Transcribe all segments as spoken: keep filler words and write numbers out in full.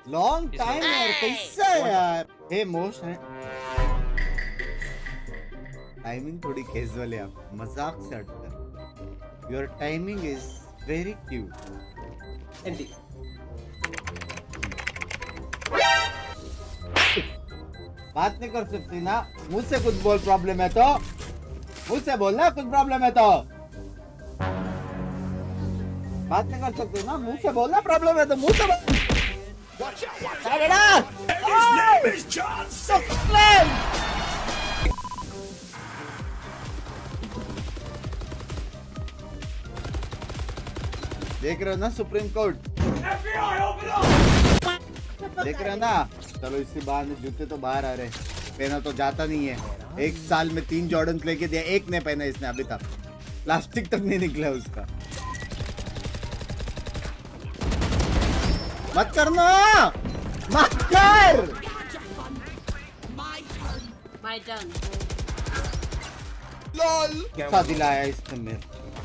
Long time यार, कैसा है यार? हे मोस्ट है टाइमिंग थोड़ी कैजुअल है, आप मजाक से हटकर। Your timing is very cute. एंडी बात नहीं कर सकती ना मुझसे? कुछ बोल, प्रॉब्लम है तो मुझसे बोलना, कुछ प्रॉब्लम है तो बात नहीं कर सकती ना, मुझसे बोलना, प्रॉब्लम है तो मुझसे देख रहे हो ना सुप्रीम कोर्ट, देख रहे हो ना? चलो इसी बहाने जूते तो बाहर आ रहे, पहना तो जाता नहीं है। एक साल में तीन जॉर्डन लेके दिया, एक ने पहना इसने अभी तक, प्लास्टिक तक नहीं निकला उसका। मत करना, मत कर। My turn. लॉल क्या दिलाया इसने मेरे?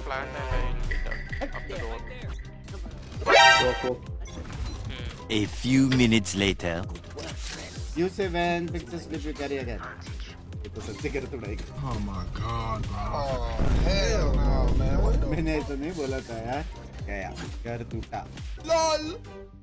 A few minutes later. You say when pictures slip you carry again. ये तो सच्चे कर तोड़ा एक। Oh my god, bro. Oh hell no, man. What the? मैंने ऐसा नहीं बोला था यार। क्या यार? कर टूटा। LOL.